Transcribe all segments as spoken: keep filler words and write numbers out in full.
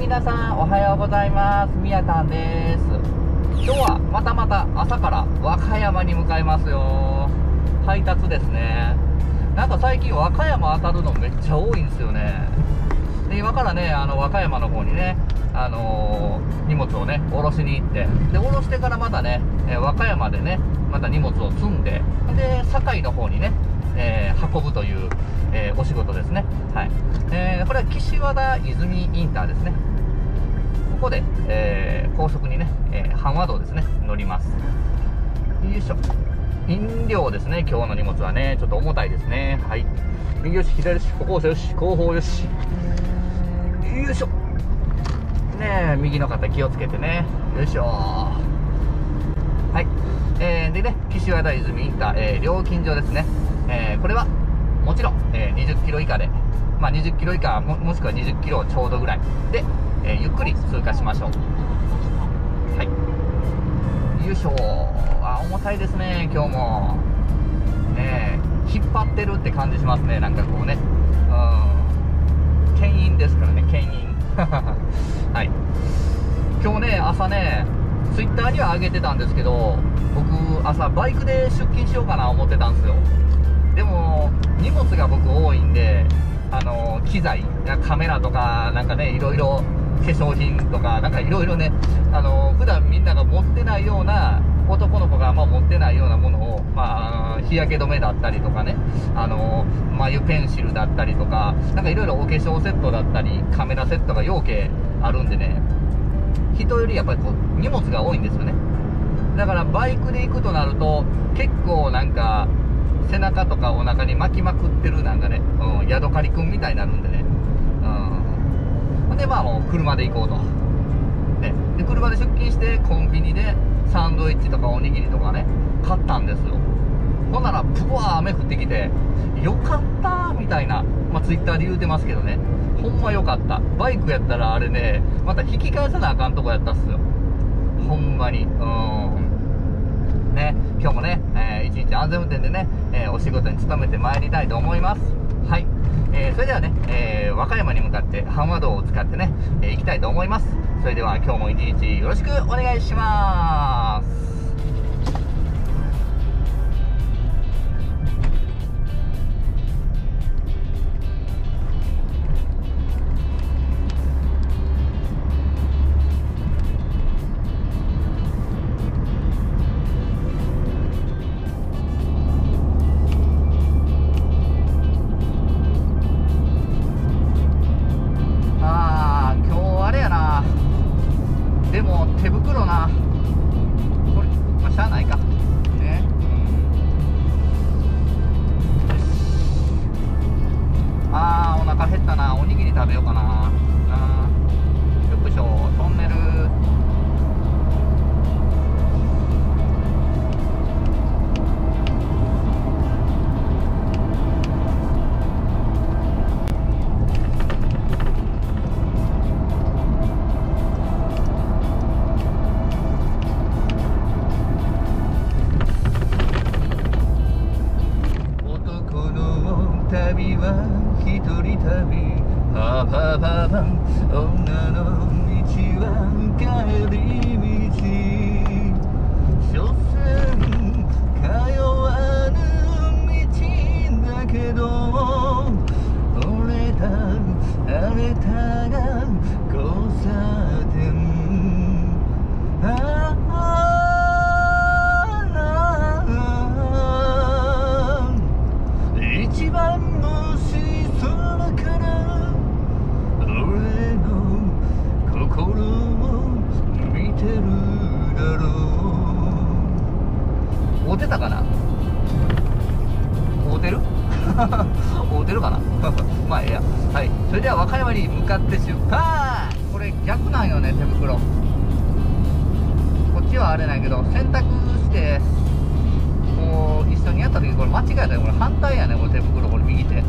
皆さんおはようございます。みやたんです。今日はまたまた朝から和歌山に向かいますよ。配達ですね。なんか最近和歌山当たるのめっちゃ多いんですよね。で今からね、あの和歌山の方にね、あのー、荷物をね下ろしに行って、で下ろしてからまたね、えー、和歌山でねまた荷物を積んで、で堺の方にね、えー、運ぶという、えー、お仕事ですね。はい、えー、これは岸和田泉インターですね。ここで、えー、高速にね、えー、阪和道ですね乗ります。よいしょ。飲料ですね。今日の荷物はねちょっと重たいですね。はい、右よし左よし歩行者よし後方よし、よいしょねえ、右の方気をつけてね。よいしょ。はい、えー、でね岸和田泉インター、えー、料金所ですね。えー、これはもちろん、えー、にじゅっキロ以下で、まあ、にじゅっキロ以下 も, もしくはにじゅっキロちょうどぐらいで、えー、ゆっくり通過しましょう。はい、よいしょ。あ、重たいですね今日もね。引っ張ってるって感じしますね。なんかこうね、うん、牽引ですからね、牽引はい、今日ね朝ねツイッターには上げてたんですけど、僕朝バイクで出勤しようかな思ってたんですよ。でも荷物が僕多いんで、あの機材カメラとかなんかね、いろいろ化粧品とかなんかいろいろね、あの普段みんなが持ってないような、男の子がまあ持ってないようなものを、まあ、日焼け止めだったりとかね、あの眉ペンシルだったりとか、なんかいろいろお化粧セットだったりカメラセットが要件あるんでね、人よりやっぱりこう荷物が多いんですよね。だからバイクで行くとなると結構なんか背中とかお腹に巻きまくってるなんかね、うん、ヤドカリくんみたいになるんでね、うん、でまあもう車で行こうと、ね、で車で出勤してコンビニでサンドイッチとかおにぎりとかね買ったんですよ。ほんならプワー雨降ってきてよかったみたいな、まあツイッターで言うてますけどね、ほんまよかった。バイクやったらあれねまた引き返さなあかんとこやったっすよ、ほんまに。うんね、今日もね、えー、一日安全運転でね、えー、お仕事に努めてまいりたいと思います。はい、えー、それではね、えー、和歌山に向かって阪和道を使ってね、えー、行きたいと思います。それでは今日も一日よろしくお願いします。でも手袋な、これ、まあ、しゃあないかね。あーお腹減ったな、おにぎり食べようかな。あよっこいしょ。トンネル旅は一人旅、パパパパン、女の道は帰り道、所詮通わぬ道だけど、折れた荒れたが交差点、ああ一番星空から俺の心を見てるだろう。合うてたかな、合うてる合うてるかなまあええや。はい、それでは和歌山に向かって出発。これ逆なんよね、手袋。こっちはあれないけど洗濯してこう一緒にやった時これ間違えたよ。これ反対やね、これ手袋、これ右手。うん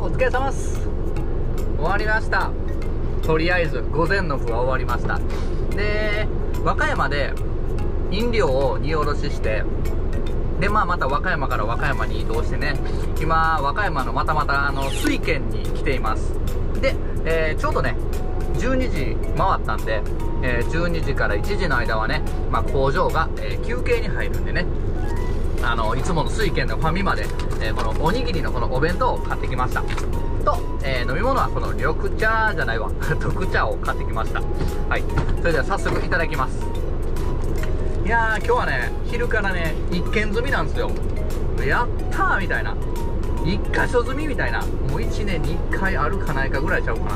お疲れ様です。終わりました。とりあえず午前の部は終わりました。で和歌山で飲料を荷下ろしして、でまあまた和歌山から和歌山に移動してね、今和歌山のまたまたあの水県に来ています。で、えー、ちょうどねじゅうにじ回ったんで、えー、じゅうにじからいちじの間はね、まあ、工場が、えー、休憩に入るんでね、あのいつもの水軒のファミマで、えー、このおにぎりのこのお弁当を買ってきましたと、えー、飲み物はこの緑茶じゃないわ特茶を買ってきました。はい、それでは早速いただきます。いやー今日はね昼からね一軒済みなんですよ。やったーみたいな、一箇所済みみたいな、もういちねんにいっかいあるかないかぐらいちゃうかな。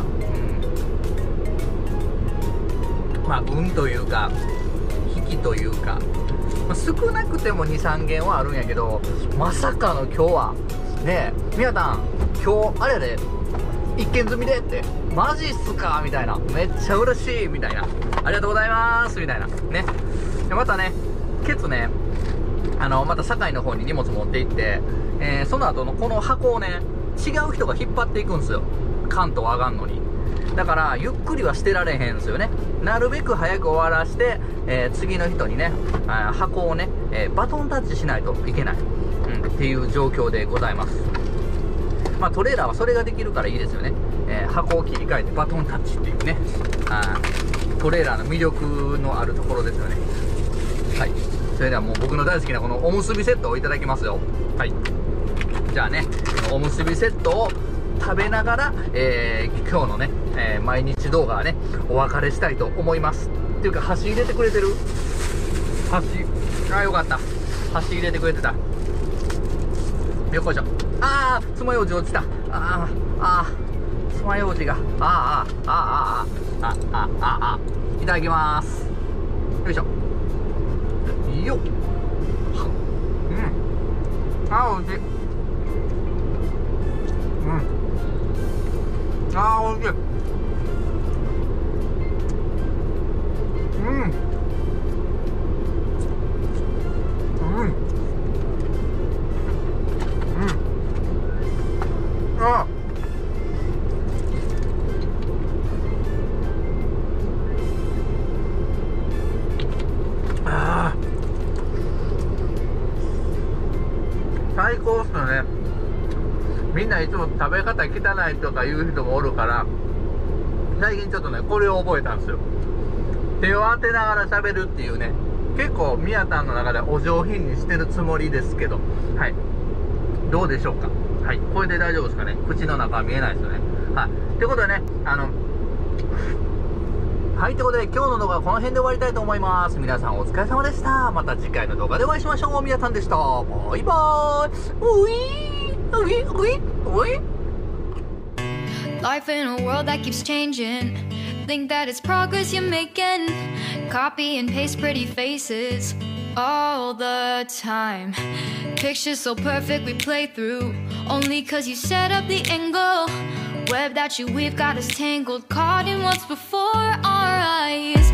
うん、まあ運というか引きというか、まあ、少なくてもにさん軒はあるんやけど、まさかの今日はねえ、みやたん今日あれやで一軒済みでって、マジっすかみたいな、めっちゃ嬉しいみたいな、ありがとうございますみたいなね。でまたねケツね、あのまた堺の方に荷物持って行って、えー、その後のこの箱をね違う人が引っ張っていくんですよ、関東上がんのに。だからゆっくりはしてられへんですよね。なるべく早く終わらして、えー、次の人にねあ箱をね、えー、バトンタッチしないといけない、うん、っていう状況でございます。まあトレーラーはそれができるからいいですよね。えー、箱を切り替えてバトンタッチっていうね、あトレーラーの魅力のあるところですよね。はい、それではもう僕の大好きなこのおむすびセットをいただきますよ。はい、じゃあねおむすびセットを食べながら、えー、今日のね、えー、毎日動画はねお別れしたいと思います。っていうか箸入れてくれてる、箸、あーよかった、箸入れてくれてた。よっこいしょ。あー爪楊枝落ちた。あーあー爪楊枝が、あーあーあーあーあーあーあーあーいただきます。よいしょよっ、うん、あーおいしい、うん、あーおいしい、うんうんうん、ああー最高っすよね。みんないつも食べ方汚いとか言う人もおるから、最近ちょっとねこれを覚えたんですよ。手を当てながら喋るっていうね、結構みやたんの中ではお上品にしてるつもりですけど、はい、どうでしょうか。はい、これで大丈夫ですかね。口の中は見えないですよね。はい、ということでね、あのはい、ということで今日の動画はこの辺で終わりたいと思います。皆さんお疲れ様でした。また次回の動画でお会いしましょう。みやたんでした。バイバーイ。ういういういうい。 Life in a world that keeps changing. Think that it's progress you're making. Copy and paste pretty faces all the time. Pictures so perfect we play through only cause you set up the angle. Web that you weave got us tangled, caught in what's before our eyes.